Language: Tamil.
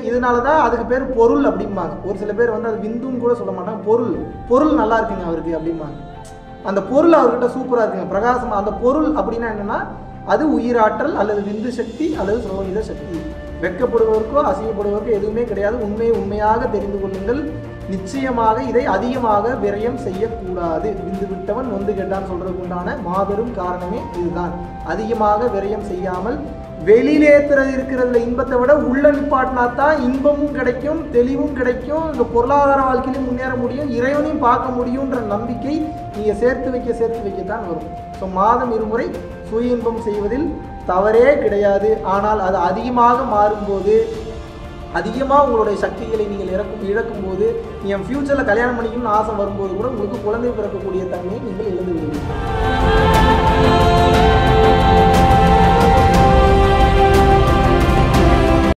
இதனால தான் அதுக்கு பேர் பொருள் அப்படிம்பாங்க. ஒரு சில பேர் வந்து அது விந்துன்னு கூட சொல்ல மாட்டாங்க, பொருள் நல்லா இருக்குங்க அவருக்கு அப்படிம்பாங்க. அந்த பொருள் அவர்கிட்ட சூப்பராக இருக்குங்க, பிரகாசமாக. அந்த பொருள் அப்படின்னா என்னென்னா அது உயிராற்றல் அல்லது விந்து சக்தி அல்லது சோனித சக்தி. வெட்கப்படுவதற்கோ அசிங்கப்படுவதற்கோ எதுவுமே கிடையாது. உண்மையாக தெரிந்து கொள்ளுங்கள். நிச்சயமாக இதை அதிகமாக விரயம் செய்யக்கூடாது. விந்து விட்டவன் நொந்து கெட்டான்னு சொல்றதுக்கு உண்டான மாபெரும் காரணமே இதுதான். அதிகமாக விரயம் செய்யாமல் வெளியிலேத்துறது இருக்கிறதுல இன்பத்தை விட உள்ள நிப்பாட்டினா தான் இன்பமும் கிடைக்கும், தெளிவும் கிடைக்கும், இந்த பொருளாதார வாழ்க்கையிலும் முன்னேற முடியும், இறைவனையும் பார்க்க முடியுன்ற நம்பிக்கை நீங்கள் சேர்த்து வைக்கத்தான் வரும். ஸோ மாதம் இருமுறை சுய இன்பம் செய்வதில் தவறே கிடையாது. ஆனால் அது அதிகமாக மாறும்போது, அதிகமாக உங்களுடைய சக்திகளை நீங்கள் இழக்கும் போது, நீங்கள் ஃப்யூச்சரில் கல்யாணம் பண்ணிக்கணும்னு ஆசை வரும்போது கூட உங்களுக்கு குழந்தை பிறக்கக்கூடிய தன்மையை நீங்கள் இழந்து விடுவீர்கள்.